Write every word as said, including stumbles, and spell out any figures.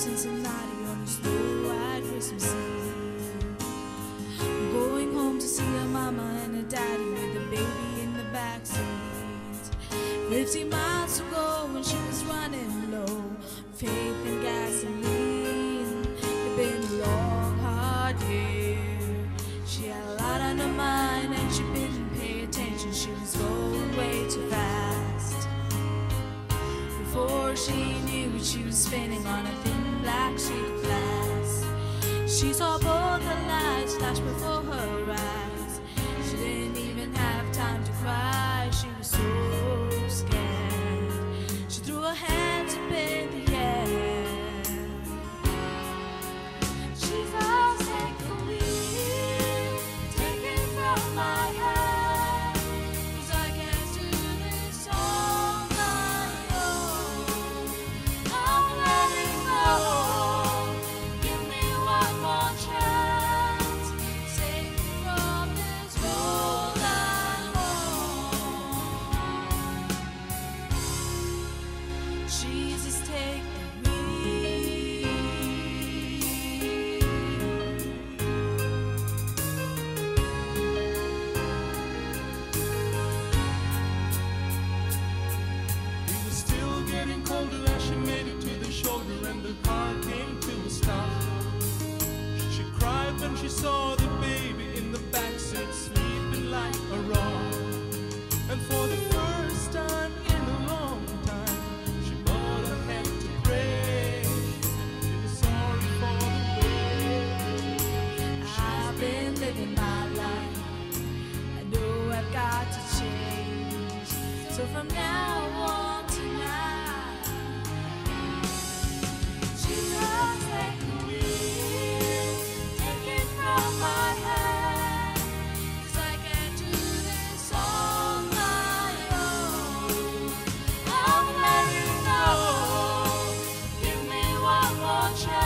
Cincinnati on a snow white Christmas Eve. I'm going home to see her mama and her daddy with the baby in the backseat. Fifty miles to go when she was running low, faith and gasoline. It'd been a long, hard year. She had a lot on her mind and she didn't pay attention. She was going way too fast. Before she knew it, she was spinning on a thin black sheet of glass. She saw both the lights flash before her eyes. She didn't even have time to cry. She was so scared. She threw her hands up in the air. Jesus, take the wheel, take it from my hand, 'cause I can't do this on my own. I'm letting go. Give me one more chance. Save me from this road I'm on. Jesus, take the wheel. It was still getting colder as she made it to the shoulder and the car came to a stop. She cried when she saw the baby in the backseat sleeping like a rock. And for the first time in a long time, she bowed her head to pray. She was sorry for the way. I've been living my life. I know I've got to change. So from now on tonight, Jesus, take the wheel, take it from my hand, 'cause I can't do this on my own. I'm letting go. Give me one more chance.